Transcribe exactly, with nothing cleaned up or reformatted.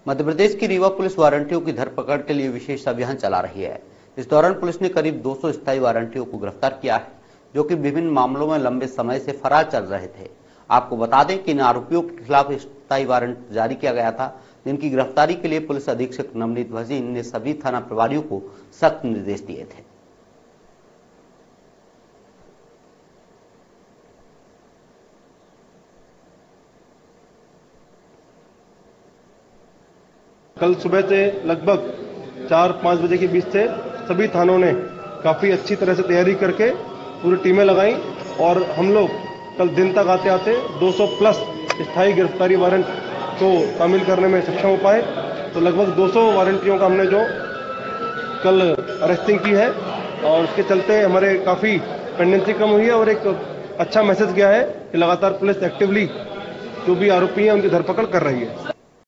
मध्य प्रदेश की रीवा पुलिस वारंटियों की धरपकड़ के लिए विशेष अभियान चला रही है। इस दौरान पुलिस ने करीब दो सौ स्थायी वारंटियों को गिरफ्तार किया है, जो कि विभिन्न मामलों में लंबे समय से फरार चल रहे थे। आपको बता दें कि इन आरोपियों के खिलाफ स्थायी वारंट जारी किया गया था, जिनकी गिरफ्तारी के लिए पुलिस अधीक्षक नवनीत भसीन ने सभी थाना प्रभारियों को सख्त निर्देश दिए थे। कल सुबह से लगभग चार पाँच बजे के बीच से सभी थानों ने काफ़ी अच्छी तरह से तैयारी करके पूरी टीमें लगाई और हम लोग कल दिन तक आते आते दो सौ प्लस स्थायी गिरफ्तारी वारंट को शामिल करने में सक्षम हो पाए। तो लगभग दो सौ वारंटियों का हमने जो कल अरेस्टिंग की है और उसके चलते हमारे काफ़ी पेंडेंसी कम हुई है और एक अच्छा मैसेज गया है कि लगातार पुलिस एक्टिवली जो भी आरोपी हैं उनकी धरपकड़ कर रही है।